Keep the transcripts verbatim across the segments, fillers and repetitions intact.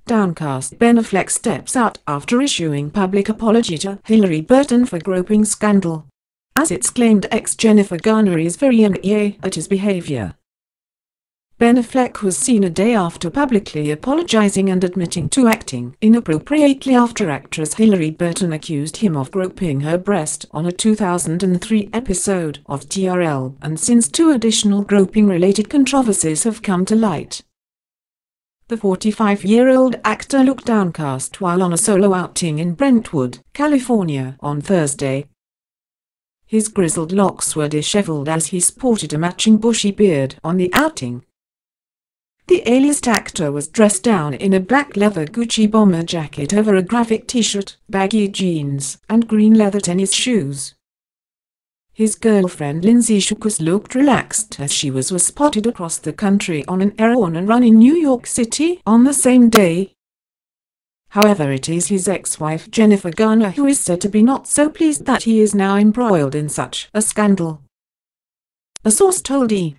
Downcast Ben Affleck steps out after issuing public apology to Hilarie Burton for groping scandal, as it's claimed ex-Jennifer Garner is very angry at his behavior. Ben Affleck was seen a day after publicly apologizing and admitting to acting inappropriately after actress Hilarie Burton accused him of groping her breast on a two thousand three episode of T R L, and since two additional groping-related controversies have come to light. The forty-five-year-old actor looked downcast while on a solo outing in Brentwood, California on Thursday. His grizzled locks were disheveled as he sported a matching bushy beard on the outing. The A-list actor was dressed down in a black leather Gucci bomber jacket over a graphic t-shirt, baggy jeans, and green leather tennis shoes. His girlfriend Lindsay Shookus looked relaxed as she was, was spotted across the country on an errand run in New York City on the same day. However, it is his ex-wife Jennifer Garner who is said to be not so pleased that he is now embroiled in such a scandal. A source told E!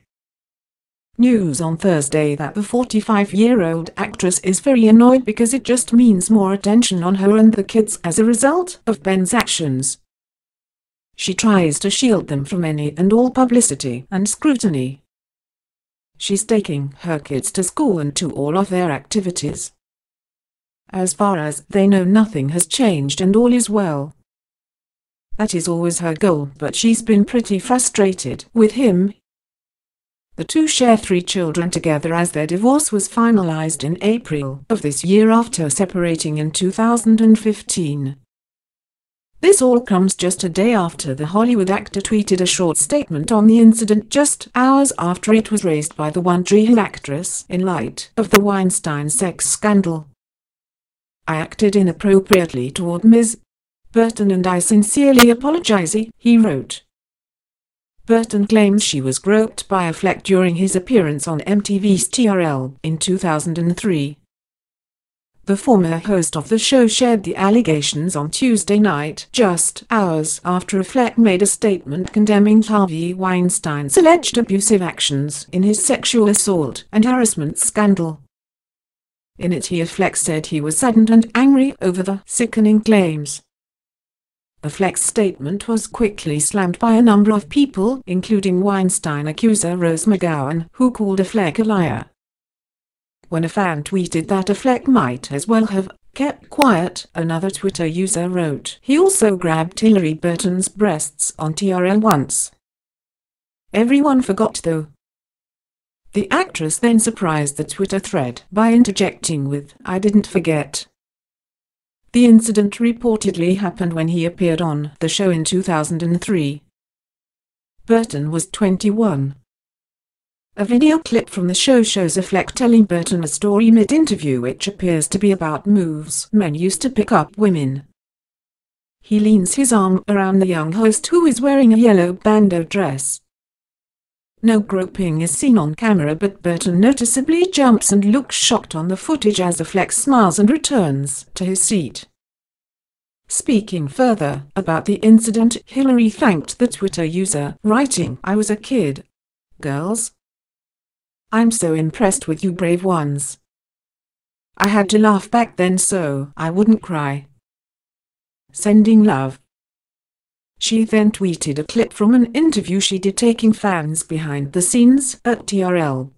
News on Thursday that the forty-five-year-old actress is very annoyed because it just means more attention on her and the kids as a result of Ben's actions. She tries to shield them from any and all publicity and scrutiny. She's taking her kids to school and to all of their activities. As far as they know, nothing has changed and all is well. That is always her goal, but she's been pretty frustrated with him. The two share three children together as their divorce was finalized in April of this year after separating in two thousand fifteen. This all comes just a day after the Hollywood actor tweeted a short statement on the incident just hours after it was raised by the One Tree Hill actress in light of the Weinstein sex scandal. "I acted inappropriately toward Miz Burton and I sincerely apologize," he wrote. Burton claims she was groped by Affleck during his appearance on M T V's T R L in two thousand three. The former host of the show shared the allegations on Tuesday night, just hours after Affleck made a statement condemning Harvey Weinstein's alleged abusive actions in his sexual assault and harassment scandal. In it, he Affleck said he was saddened and angry over the sickening claims. Affleck's statement was quickly slammed by a number of people, including Weinstein accuser Rose McGowan, who called Affleck a liar. When a fan tweeted that Affleck might as well have kept quiet, another Twitter user wrote, "He also grabbed Hilarie Burton's breasts on T R L once. Everyone forgot though." The actress then surprised the Twitter thread by interjecting with, "I didn't forget." The incident reportedly happened when he appeared on the show in two thousand three. Burton was twenty-one. A video clip from the show shows Affleck telling Burton a story mid-interview which appears to be about moves men used to pick up women. He leans his arm around the young host, who is wearing a yellow bandeau dress. No groping is seen on camera, but Burton noticeably jumps and looks shocked on the footage as Affleck smiles and returns to his seat. Speaking further about the incident, Hilarie thanked the Twitter user, writing, "I was a kid. Girls. I'm so impressed with you brave ones. I had to laugh back then so I wouldn't cry. Sending love." She then tweeted a clip from an interview she did taking fans behind the scenes at T R L.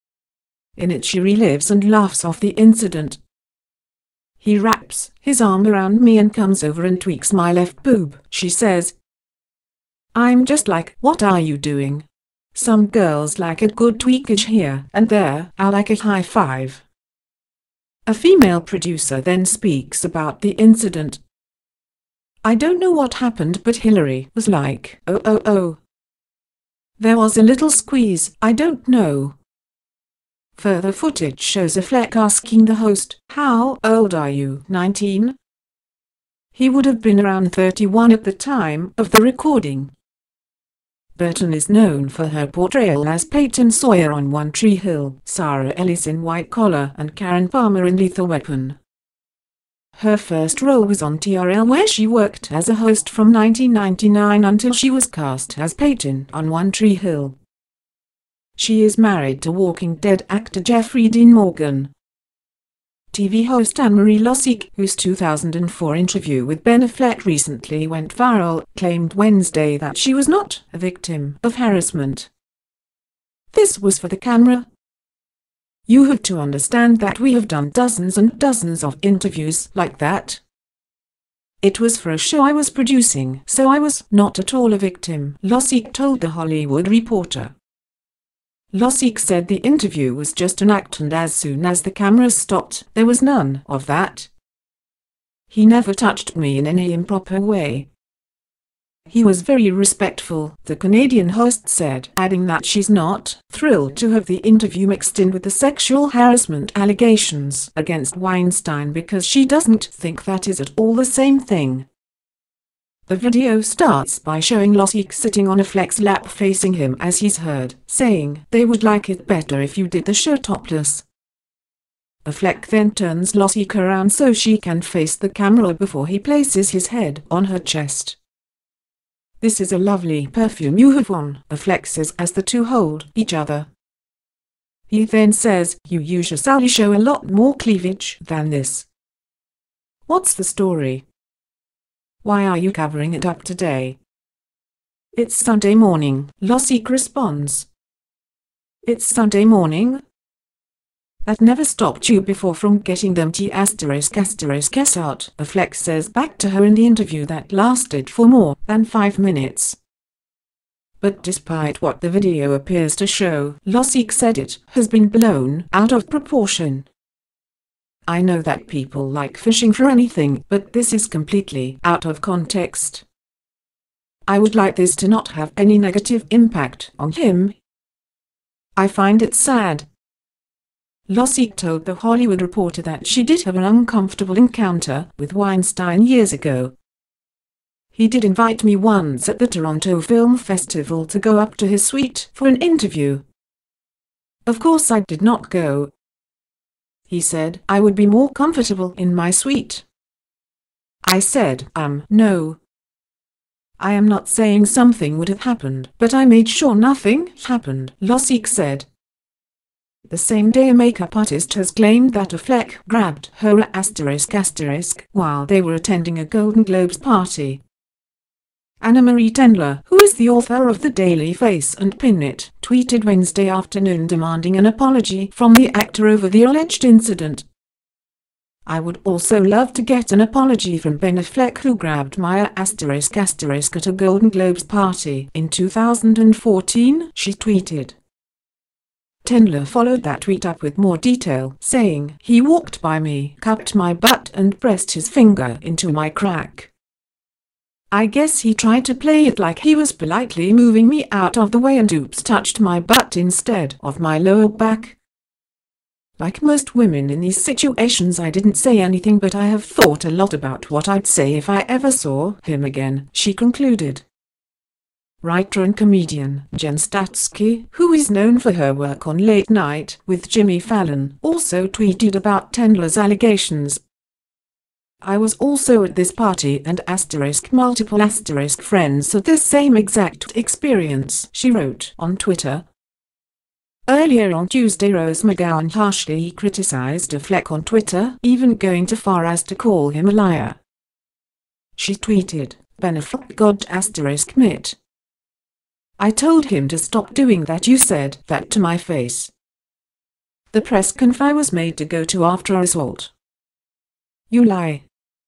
In it, she relives and laughs off the incident. "He wraps his arm around me and comes over and tweaks my left boob," she says. "I'm just like, what are you doing? Some girls like a good tweakage here and there, I like a high five." A female producer then speaks about the incident. "I don't know what happened, but Hilarie was like, oh oh oh. There was a little squeeze, I don't know." Further footage shows Affleck asking the host, "How old are you, nineteen?" He would have been around thirty-one at the time of the recording. Burton is known for her portrayal as Peyton Sawyer on One Tree Hill, Sarah Ellis in White Collar, and Karen Palmer in Lethal Weapon. Her first role was on T R L, where she worked as a host from nineteen ninety-nine until she was cast as Peyton on One Tree Hill. She is married to Walking Dead actor Jeffrey Dean Morgan. T V host Anne-Marie Lossick, whose two thousand four interview with Ben Affleck recently went viral, claimed Wednesday that she was not a victim of harassment. "This was for the camera. You have to understand that we have done dozens and dozens of interviews like that. It was for a show I was producing, so I was not at all a victim," Lossick told The Hollywood Reporter. Lossick said the interview was just an act, and as soon as the cameras stopped, there was none of that. "He never touched me in any improper way. He was very respectful," the Canadian host said, adding that she's not thrilled to have the interview mixed in with the sexual harassment allegations against Weinstein because she doesn't think that is at all the same thing. The video starts by showing Lossick sitting on Affleck's lap facing him as he's heard saying they would like it better if you did the show topless. Affleck then turns Lossick around so she can face the camera before he places his head on her chest. "This is a lovely perfume you have on," Affleck says as the two hold each other. He then says, "You usually show a lot more cleavage than this. What's the story? Why are you covering it up today?" "It's Sunday morning," Lossick responds. "It's Sunday morning? That never stopped you before from getting them T asterisk asterisk S out," Affleck says back to her in the interview that lasted for more than five minutes. But despite what the video appears to show, Lossick said it has been blown out of proportion. "I know that people like fishing for anything, but this is completely out of context. I would like this to not have any negative impact on him. I find it sad." Lossick told The Hollywood Reporter that she did have an uncomfortable encounter with Weinstein years ago. "He did invite me once at the Toronto Film Festival to go up to his suite for an interview. Of course I did not go. He said I would be more comfortable in my suite. I said, um, no. I am not saying something would have happened, but I made sure nothing happened," Lossick said. The same day a makeup artist has claimed that Affleck grabbed her asterisk asterisk while they were attending a Golden Globes party. Anna-Marie Tendler, who is the author of The Daily Face and Pin It, tweeted Wednesday afternoon demanding an apology from the actor over the alleged incident. "I would also love to get an apology from Ben Affleck, who grabbed my asterisk asterisk at a Golden Globes party in two thousand fourteen, she tweeted. Tendler followed that tweet up with more detail, saying, "He walked by me, cupped my butt and pressed his finger into my crack. I guess he tried to play it like he was politely moving me out of the way and oops touched my butt instead of my lower back. Like most women in these situations, I didn't say anything, but I have thought a lot about what I'd say if I ever saw him again," she concluded. Writer and comedian Jen Statsky, who is known for her work on Late Night with Jimmy Fallon, also tweeted about Tendler's allegations. "I was also at this party and asterisk multiple asterisk friends had this same exact experience," she wrote on Twitter. Earlier on Tuesday, Rose McGowan harshly criticized Affleck on Twitter, even going so far as to call him a liar. She tweeted, "Ben Affleck God asterisk mit. I told him to stop doing that. You said that to my face. The press conf I was made to go to after assault. You lie."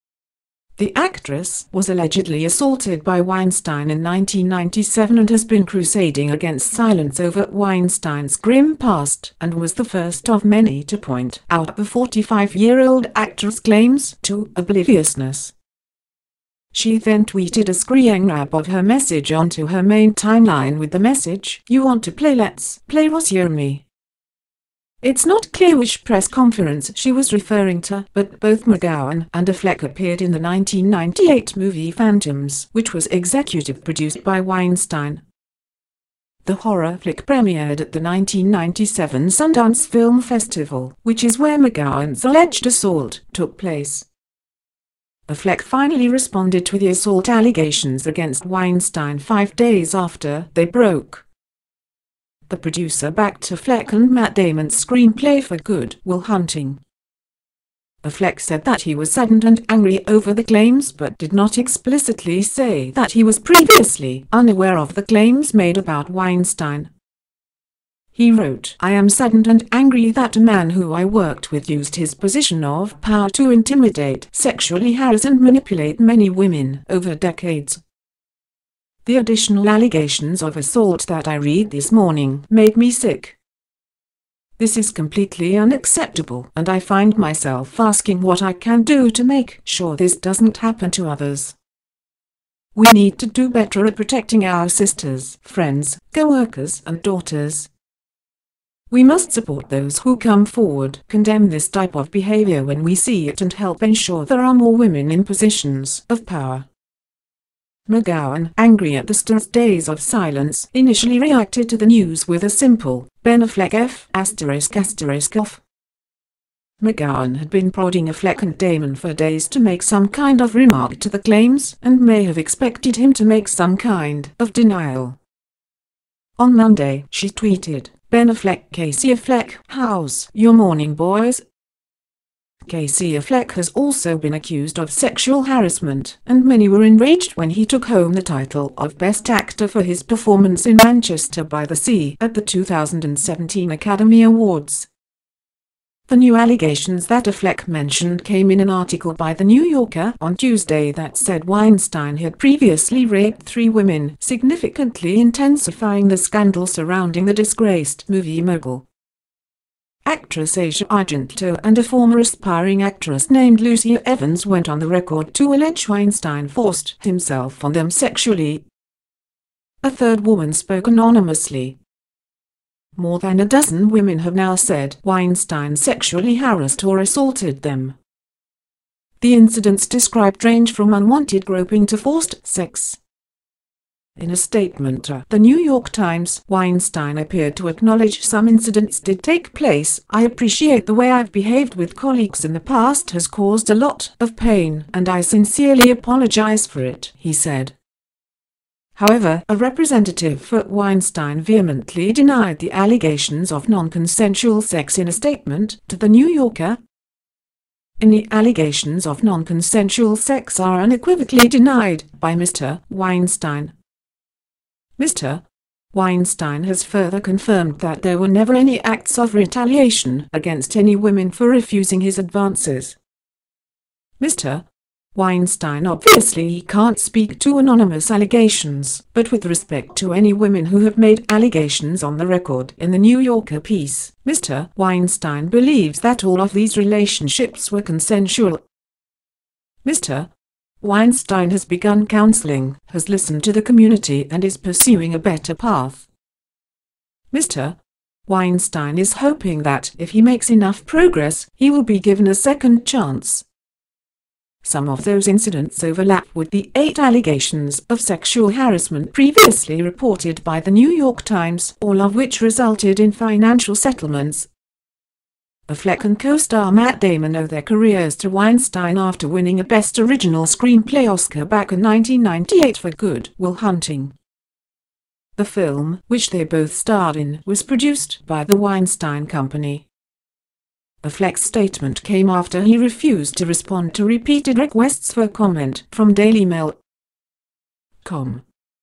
The actress was allegedly assaulted by Weinstein in nineteen ninety-seven and has been crusading against silence over Weinstein's grim past, and was the first of many to point out the forty-five-year-old actress' claims to obliviousness. She then tweeted a screen grab of her message onto her main timeline with the message, "You want to play, let's play Rosie me." It's not clear which press conference she was referring to, but both McGowan and Affleck appeared in the nineteen ninety-eight movie Phantoms, which was executive produced by Weinstein. The horror flick premiered at the nineteen ninety-seven Sundance Film Festival, which is where McGowan's alleged assault took place. Affleck finally responded to the assault allegations against Weinstein five days after they broke. The producer backed Affleck and Matt Damon's screenplay for Good Will Hunting. Affleck said that he was saddened and angry over the claims but did not explicitly say that he was previously unaware of the claims made about Weinstein. He wrote, "I am saddened and angry that a man who I worked with used his position of power to intimidate, sexually harass and manipulate many women over decades. The additional allegations of assault that I read this morning made me sick. This is completely unacceptable, and I find myself asking what I can do to make sure this doesn't happen to others. We need to do better at protecting our sisters, friends, co-workers and daughters. We must support those who come forward, condemn this type of behavior when we see it, and help ensure there are more women in positions of power." McGowan, angry at the star's days of silence, initially reacted to the news with a simple, "Ben Affleck F asterisk asterisk off." McGowan had been prodding Affleck and Damon for days to make some kind of remark to the claims, and may have expected him to make some kind of denial. On Monday, she tweeted, "Ben Affleck, Casey Affleck, how's your morning, boys?" Casey Affleck has also been accused of sexual harassment, and many were enraged when he took home the title of Best Actor for his performance in Manchester by the Sea at the two thousand seventeen Academy Awards. The new allegations that Affleck mentioned came in an article by The New Yorker on Tuesday that said Weinstein had previously raped three women, significantly intensifying the scandal surrounding the disgraced movie mogul. Actress Asia Argento and a former aspiring actress named Lucia Evans went on the record to allege Weinstein forced himself on them sexually. A third woman spoke anonymously. More than a dozen women have now said Weinstein sexually harassed or assaulted them. The incidents described range from unwanted groping to forced sex. In a statement to The New York Times, Weinstein appeared to acknowledge some incidents did take place. "I appreciate the way I've behaved with colleagues in the past has caused a lot of pain, and I sincerely apologize for it," he said. However, a representative for Weinstein vehemently denied the allegations of non-consensual sex in a statement to The New Yorker. "Any allegations of non-consensual sex are unequivocally denied by Mister Weinstein." Mister Weinstein has further confirmed that there were never any acts of retaliation against any women for refusing his advances. Mister Weinstein obviously can't speak to anonymous allegations, but with respect to any women who have made allegations on the record in the New Yorker piece, Mister Weinstein believes that all of these relationships were consensual. Mister Weinstein has begun counseling, has listened to the community and is pursuing a better path. Mister Weinstein is hoping that if he makes enough progress, he will be given a second chance. Some of those incidents overlap with the eight allegations of sexual harassment previously reported by The New York Times, all of which resulted in financial settlements. Affleck and co-star Matt Damon owe their careers to Weinstein after winning a Best Original Screenplay Oscar back in nineteen ninety-eight for Good Will Hunting. The film, which they both starred in, was produced by the Weinstein Company. Affleck's statement came after he refused to respond to repeated requests for comment from Daily Mail dot com.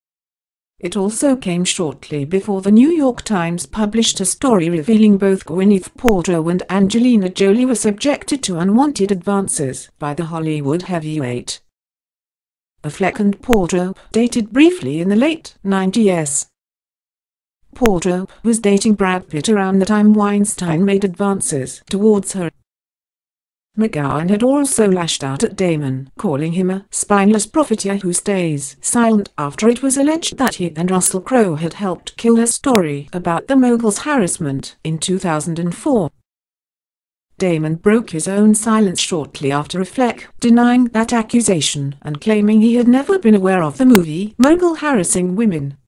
It also came shortly before The New York Times published a story revealing both Gwyneth Paltrow and Angelina Jolie were subjected to unwanted advances by the Hollywood heavyweight. Affleck and Paltrow dated briefly in the late nineties. Paltrow was dating Brad Pitt around the time Weinstein made advances towards her. McGowan had also lashed out at Damon, calling him a spineless profiteer who stays silent after it was alleged that he and Russell Crowe had helped kill her story about the mogul's harassment in two thousand four. Damon broke his own silence shortly after Affleck denying that accusation and claiming he had never been aware of the movie mogul harassing women.